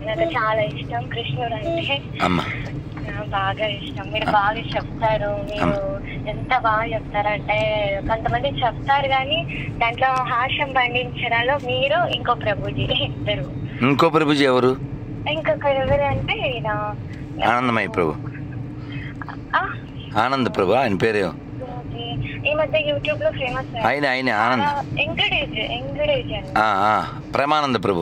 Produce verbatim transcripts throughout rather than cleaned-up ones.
నాకు చాలా ఇష్టం కృష్ణుడు అంటే. బాగా ఇష్టం. మీరు బాగా చెప్తారు. మీరు ఎంత బాగా చెప్తారంటే కొంతమంది చెప్తారు కానీ దాంట్లో హాస్యం పండించడాలో మీరు ఇంకో ప్రభుజీ ఇద్దరు. ఇంకో ప్రభుజీ ఎవరు? ఇంకొక ఎవరు అంటే ఆనందమయ్య ప్రభు. ఆనంద ప్రభు ఆయన పేరు ఈ మధ్య యూట్యూబ్ లో ఫేమస్ ఆయన ఆయన ఆనంద్ ఎంకరేజ్ ఎంకరేజ్ ప్రేమానంద ప్రభు.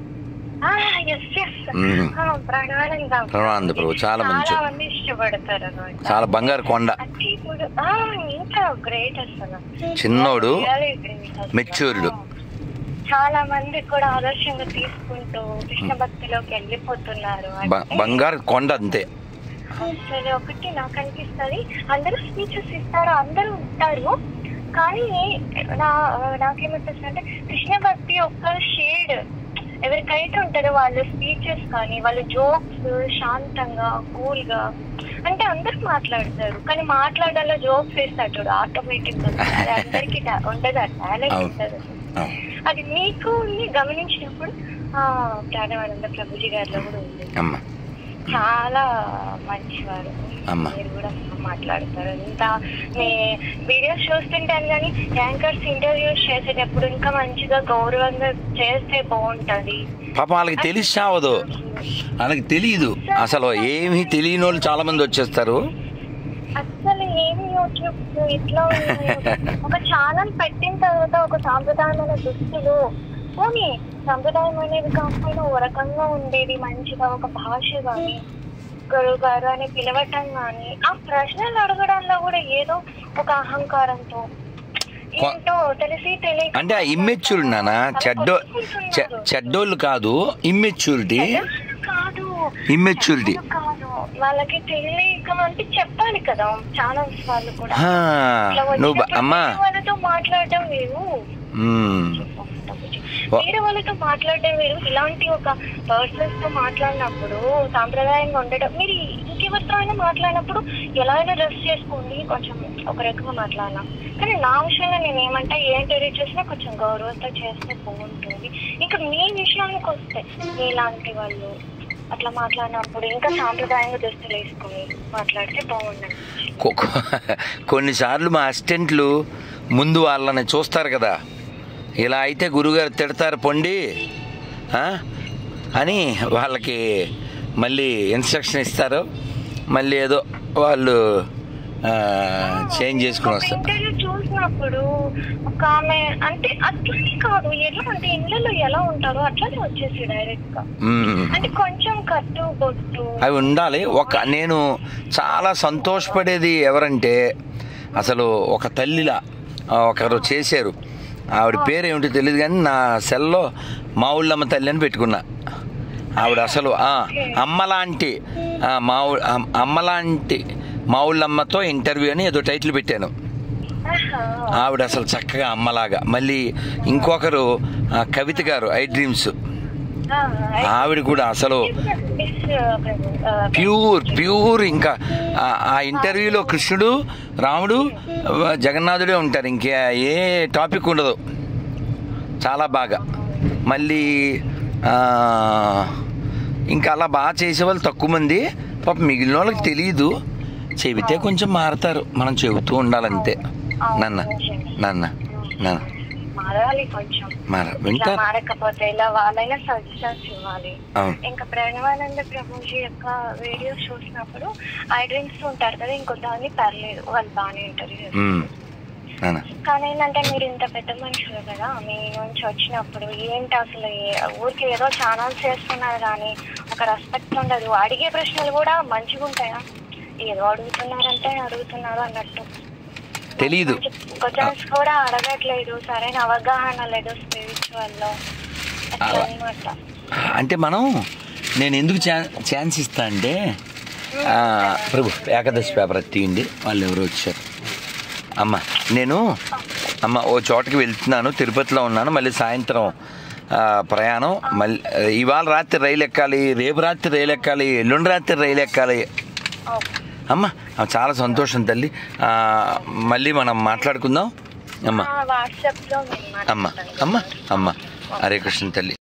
ప్రణానంద ప్రభు చాలా మంచి ఇష్టపడతారు. చాలా బంగారు కొండ. ఇంకా గ్రేట్ అసలు. చిన్నోడు మెచ్యూర్డ్. చాలా మంది కూడా ఆదర్శంగా తీసుకుంటూ కృష్ణ భక్తిలోకి వెళ్ళిపోతున్నారు. బంగారు కొండ అంతే. సరే ఒకటి నాకు అనిపిస్తుంది, అందరూ స్పీచెస్ ఇస్తారు, అందరూ ఉంటారు, కానీ నా నాకేమనిపిస్తుంది అంటే కృష్ణ భక్తి ఒక్క షేడ్ ఎవరికైతే ఉంటుందో వాళ్ళ స్పీచెస్ కానీ వాళ్ళ జోక్స్ శాంతంగా కూల్ గా అంటే అందరు మాట్లాడతారు, కానీ మాట్లాడాలో జోక్స్ వేస్తాడు ఆటోమేటిక్ గా. అందరికి ఉండదు, ఆ టాలెంట్ ఉంటుంది. అది మీకు గమనించినప్పుడు ప్రాణవానంద ప్రభుజీ గారిలో కూడా ఉంది. చాలా మంచివారు. మీరు కూడా మాట్లాడతారు. ఇంకా మీ వీడియోస్ చూస్తుంటాను కానీ యాంకర్స్ ఇంటర్వ్యూస్ చేసేటప్పుడు ఇంకా మంచిగా గౌరవంగా చేస్తే బాగుంటది. పాప వాళ్ళకి తెలిసి చావదు, వాళ్ళకి తెలియదు అసలు. ఏమీ తెలియని వాళ్ళు చాలా మంది వచ్చేస్తారు. అసలు ఏమి యూట్యూబ్ ఇట్లా ఒక ఛానల్ పెట్టిన తర్వాత ఒక సాంప్రదాయమైన దుస్తులు పోనీ సంప్రదాయం అనేది కాకపోయినా ఓ రకంగా ఉండేది, మంచిగా ఒక భాష కానీ గురువు గారు అని పిలవటం కానీ ఆ ప్రశ్నలు అడగడంలో కూడా ఏదో ఒక అహంకారంతో ఏంటో తెలిసి తెలియక అంటే ఇమ్మెచ్యూరిటీ నానా. చెడ్డో చెడ్డోళ్ళు కాదు, ఇమ్మెచ్యూరిటీ కాదు ఇమ్మెచ్యూరిటీ కాదు వాళ్ళకి తెలియక అంటే చెప్పాలి కదా ఛానల్స్ వాళ్ళు కూడా. నువ్వు అమ్మా వాళ్ళతో మాట్లాడటం వేరు, వేరే వాళ్ళతో మాట్లాడడం వేరు. ఇలాంటి ఒక పర్సన్స్ తో మాట్లాడినప్పుడు సాంప్రదాయంగా ఉండడం, మీరు ఇంకెవరితో అయినా మాట్లాడినప్పుడు ఎలా అయినా డ్రెస్ చేసుకోండి, కొంచెం ఒక రకంగా మాట్లాడినా. కానీ నా విషయంలో నేను ఏమంటా ఏ ఇంటర్వ్యూ చేసినా కొంచెం గౌరవంతో చేస్తే బాగుంటుంది. ఇంకా మీ విషయానికి వస్తే మీలాంటి వాళ్ళు అట్లా మాట్లాడినప్పుడు ఇంకా సాంప్రదాయంగా దుస్తులు వేసుకుని మాట్లాడితే బాగుంటుంది. కొన్నిసార్లు మా అసిస్టెంట్లు ముందు వాళ్ళని చూస్తారు కదా, ఇలా అయితే గురుగారు తిడతారు పొండి అని వాళ్ళకి మళ్ళీ ఇన్స్ట్రక్షన్ ఇస్తారు. మళ్ళీ ఏదో వాళ్ళు చేంజ్ చేసుకుని వస్తారు. ఇంటర్వ్యూ చూసినప్పుడు ఒక ఆమె అంటే అట్లనే కాదు, ఎలా అంటే ఇళ్ళలో ఎలా ఉంటారో అట్లనే వచ్చేసి డైరెక్ట్ గా అంటే కొంచెం కట్టు బొట్టు అవి ఉండాలి. ఒక నేను చాలా సంతోషపడేది ఎవరంటే అసలు ఒక తల్లిలా ఒకరు చేశారు, ఆవిడ పేరు ఏమిటో తెలియదు కానీ నా సెల్లో మా ఊళ్ళమ్మ తల్లి అని పెట్టుకున్నా. ఆవిడ అసలు అమ్మలాంటి మా అమ్మలాంటి మా ఊళ్ళమ్మతో ఇంటర్వ్యూ అని ఏదో టైటిల్ పెట్టాను. ఆవిడ అసలు చక్కగా అమ్మలాగా. మళ్ళీ ఇంకొకరు కవిత గారు ఐ డ్రీమ్స్, ఆవిడ కూడా అసలు ప్యూర్ ప్యూర్. ఇంకా ఆ ఇంటర్వ్యూలో కృష్ణుడు రాముడు జగన్నాథుడే ఉంటారు, ఇంకే ఏ టాపిక్ ఉండదు. చాలా బాగా. మళ్ళీ ఇంకా అలా బాగా చేసేవాళ్ళు తక్కువ మంది. పాప మిగిలిన వాళ్ళకి తెలియదు, చెబితే కొంచెం మారుతారు. మనం చెబుతూ ఉండాలంతే. నాన్న నాన్న నాన్న మారకపోతే ఇలా వాళ్ళైనా సజెషన్స్ ఇవ్వాలి. ఇంకా ప్రణవానంద ప్రభుజీ యొక్క వీడియోస్ చూసినప్పుడు ఐ డ్రీమ్స్ ఉంటారు కదా, ఇంకొద్దాన్ని పర్లేదు వాళ్ళు బాగానే ఇంటర్వ్యూ. కానీ ఏంటంటే మీరు ఇంత పెద్ద మనుషులు కదా, మీ నుంచి వచ్చినప్పుడు ఏంటి అసలు ఊరికి ఏదో ఛానల్స్ చేస్తున్నారు కానీ ఒక రెస్పెక్ట్ ఉండదు. అడిగే ప్రశ్నలు కూడా మంచిగా ఉంటాయా, ఏదో అడుగుతున్నారంటే అడుగుతున్నారు అన్నట్టు తెలీదు. క్వశ్చన్స్ కూడా అడగట్లేదు, సరైన అవగాహన లేదు స్పిరిచువల్ లో అన్నమాట. అంటే మనం నేను ఎందుకు ఛాన్స్ ఇస్తా అంటే ప్రభు ఏకాదశి పేపర్ తీయండి, వాళ్ళు ఎవరు వచ్చారు. అమ్మ నేను అమ్మ ఓ చోటకి వెళ్తున్నాను, తిరుపతిలో ఉన్నాను, మళ్ళీ సాయంత్రం ప్రయాణం. మళ్ళీ ఇవాళ రాత్రి రైలు ఎక్కాలి, రేపు రాత్రి రైలు ఎక్కాలి, ఎల్లుండి రాత్రి రైలు ఎక్కాలి. అమ్మ చాలా సంతోషం తల్లి. మళ్ళీ మనం మాట్లాడుకుందాం అమ్మ. అమ్మ అమ్మ అమ్మ హరే కృష్ణ తల్లి.